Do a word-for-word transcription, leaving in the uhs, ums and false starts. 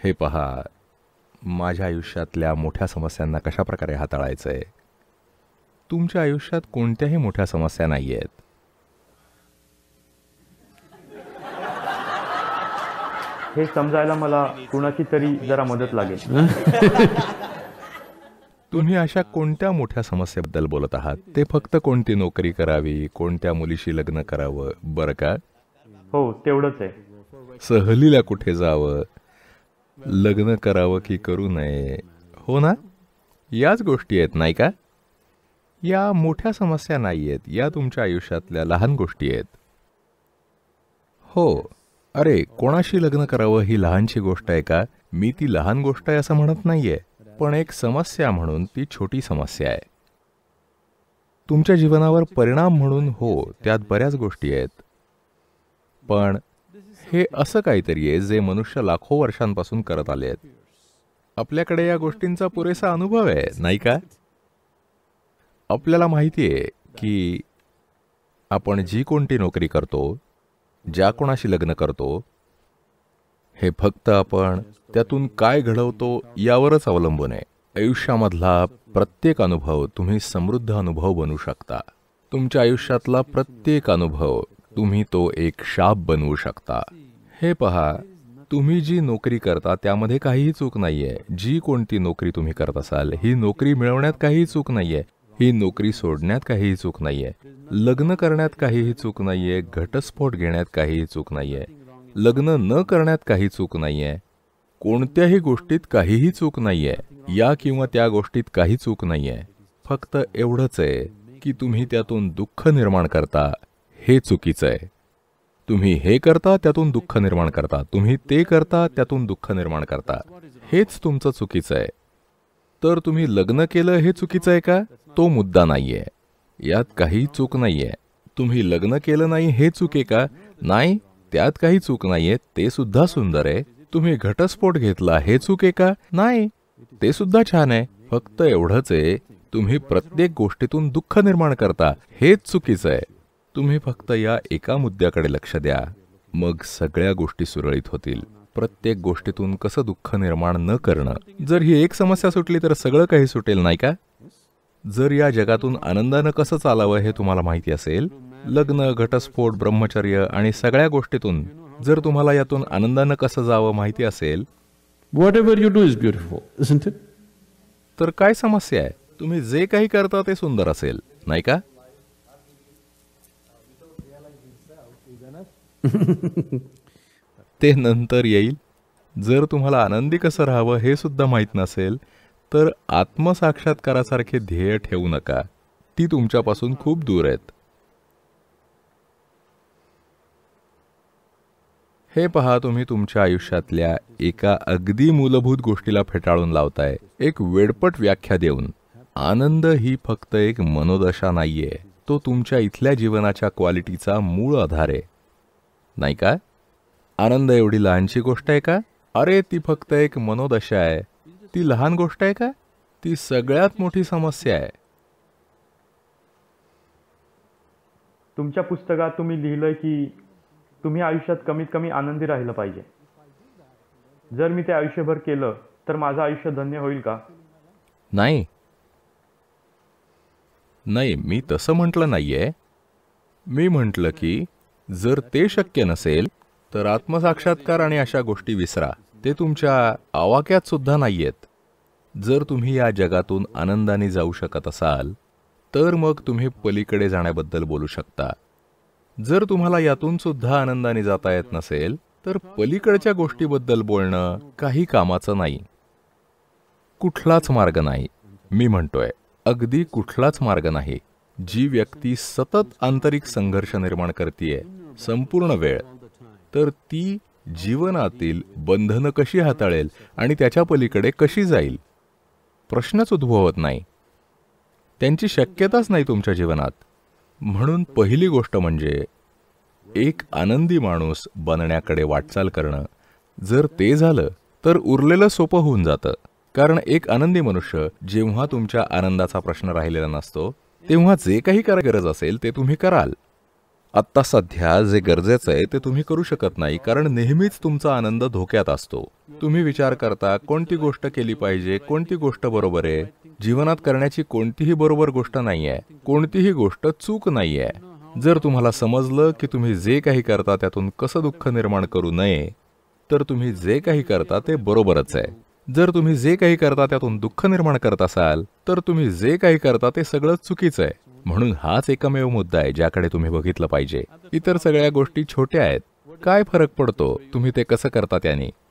हे पहा, माझ्या आयुष्यातल्या मोठ्या समस्यांना कशा प्रकारे हाताळायचं आहे. तुमच्या आयुष्यात कोणत्याही मोठ्या समस्या नाही आहेत. हे समजायला मला कुणाची तरी जरा मदत लागेल. तुम्ही अशा कोणत्या मोठ्या समस्येबद्दल बोलत आहात? ते फक्त कोणती नोकरी करावी, कोणत्या मुलीशी लग्न करावं, बरं का? हो, तेवढंच आहे. सहलीला कुठे जावं, लग्न करावं की करू नये, हो ना? याच गोष्टी आहेत नाही का? या मोठ्या समस्या नाही आहेत, या तुमच्या आयुष्यातल्या लहान गोष्टी आहेत. हो, अरे कोणाशी लग्न करावं ही लहानशी गोष्ट आहे का? मी ती लहान गोष्ट आहे असं म्हणत नाहीये, पण एक समस्या म्हणून ती छोटी समस्या आहे. तुमच्या जीवनावर परिणाम म्हणून हो, त्यात बऱ्याच गोष्टी आहेत. पण हे असं काहीतरी आहे जे मनुष्य लाखो वर्षांपासून करत आले आहेत. आपल्याकडे या गोष्टींचा पुरेसा अनुभव आहे, नाही का? आपल्याला माहिती आहे की आपण जी कोणती नोकरी करतो, ज्या कोणाशी लग्न करतो, हे फक्त आपण त्यातून काय घडवतो यावरच अवलंबून आहे. आयुष्यामधला प्रत्येक अनुभव तुम्ही समृद्ध अनुभव बनवू शकता. तुमच्या आयुष्यातला प्रत्येक अनुभव तुम्ही तो एक शाप बनवू शकता. हे पहा, तुम्ही जी नोकरी करता त्यामध्ये काहीही चूक नाहीये. जी कोणती नोकरी तुम्ही करत असाल, ही नोकरी मिळवण्यात काहीही चूक नाहीये. ही नोकरी सोडण्यात काहीही चूक नाहीये. लग्न करण्यात काहीही चूक नाहीये. घटस्फोट घेण्यात काहीही चूक नाहीये. लग्न न करण्यात काही चूक नाहीये. कोणत्याही गोष्टीत काहीही चूक नाहीये. या किंवा त्या गोष्टीत काही चूक नाहीये. फक्त एवढंच आहे की तुम्ही त्यातून दुःख निर्माण करता, हे चुकीचं आहे. तुम्ही हे करता त्यातून दुःख निर्माण करता, तुम्ही ते करता त्यातून दुःख निर्माण करता, हेच तुमचं चुकीचं आहे. तर तुम्ही लग्न केलं हे चुकीचं आहे का? तो मुद्दा नाहीये. यात काही चूक नाहीये. तुम्ही लग्न केलं नाही हे चूक आहे का? नाही, त्यात काही चूक नाहीये, ते सुद्धा सुंदर आहे. तुम्ही घटस्फोट घेतला हे चूक आहे का? नाही, ते सुद्धा छान आहे. फक्त एवढंच आहे, तुम्ही प्रत्येक गोष्टीतून दुःख निर्माण करता, हेच चुकीचं आहे. तुम्ही फक्त या एका मुद्द्याकडे लक्ष द्या, मग सगळ्या गोष्टी सुरळीत होतील. प्रत्येक गोष्टीतून कसं दुःख निर्माण न करणं. जर ही एक समस्या सुटली तर सगळं काही सुटेल, नाही का? जर या जगातून आनंदानं कसं चालावं हे तुम्हाला माहिती असेल, लग्न, घटस्फोट, ब्रह्मचर्य आणि सगळ्या गोष्टीतून जर तुम्हाला यातून आनंदानं कसं जावं माहिती असेल, Whatever you do is beautiful, isn't it? तर काय समस्या आहे? तुम्ही जे काही करता ते सुंदर असेल, नाही का? ते नंतर येईल. जर तुम्हाला आनंदी कसं राहावं हे सुद्धा माहीत नसेल तर आत्मसाक्षात्कारासारखे ध्येय ठेवू नका. ती तुमच्यापासून खूप दूर आहेत. हे पहा, तुम्ही तुमच्या आयुष्यातल्या एका अगदी मूलभूत गोष्टीला फेटाळून लावताय, एक वेडपट व्याख्या देऊन. आनंद ही फक्त एक मनोदशा नाहीये, तो तुमच्या इथल्या जीवनाच्या क्वालिटीचा मूळ आधार आहे, नाही का? आनंद एवढी लहानशी गोष्ट आहे का? अरे ती फक्त एक मनोदशा आहे. ती लहान गोष्ट आहे का? ती सगळ्यात मोठी समस्या आहे. तुमच्या पुस्तकात तुम्ही लिहिलंय की तुम्ही आयुष्यात कमीत कमी आनंदी राहिलं पाहिजे. जर मी ते आयुष्यभर केलं तर माझं आयुष्य धन्य होईल का? नाही नाही मी तसं म्हटलं नाहीये. मी म्हटलं की जर ते शक्य नसेल तर आत्मसाक्षात्कार आणि अशा गोष्टी विसरा. ते तुमच्या आवाक्यात सुद्धा नाहीयेत. जर तुम्ही या जगातून आनंदाने जाऊ शकत असाल तर मग तुम्ही पलीकडे जाण्याबद्दल बोलू शकता. जर तुम्हाला यातून सुद्धा आनंदाने जाता येत नसेल तर पलीकडच्या गोष्टीबद्दल बोलणं काही कामाचं नाही. कुठलाच मार्ग नाही. मी म्हणतोय अगदी कुठलाच मार्ग नाही. जी व्यक्ती सतत आंतरिक संघर्ष निर्माण करतीये संपूर्ण वेळ, तर ती जीवनातील बंधनं कशी हाताळेल आणि त्याच्या पलीकडे कशी जाईल? प्रश्नच उद्भवत नाही. त्यांची शक्यताच नाही तुमच्या जीवनात. म्हणून पहिली गोष्ट म्हणजे एक आनंदी माणूस बनण्याकडे वाटचाल करणं. जर ते झालं तर उरलेलं सोपं होऊन जातं. कारण एक आनंदी मनुष्य जेव्हा तुमच्या आनंदाचा प्रश्न राहिलेला नसतो तेव्हा जे काही करायची गरज असेल ते तुम्ही कराल. आत्ता सध्या जे गरजेचं आहे ते तुम्ही करू शकत नाही, कारण नेहमीच तुमचा आनंद धोक्यात असतो. तुम्ही विचार करता कोणती गोष्ट केली पाहिजे, कोणती गोष्ट बरोबर आहे. जीवनात करण्याची कोणतीही बरोबर गोष्ट नाहीये, कोणतीही गोष्ट चूक नाहीये. जर तुम्हाला समजलं की तुम्ही जे काही करता त्यातून कसं दुःख निर्माण करू नये, तर तुम्ही जे काही करता ते बरोबरच आहे. जर तुम्ही जे काही करता त्यातून दुःख निर्माण करत असाल, तर तुम्ही जे काही करता ते सगळं चुकीचं आहे. म्हणून हाच एकमेव मुद्दा आहे ज्याकडे तुम्ही बघितलं पाहिजे. इतर सगळ्या गोष्टी छोट्या आहेत. काय फरक पडतो तुम्ही ते कसं करता त्याने.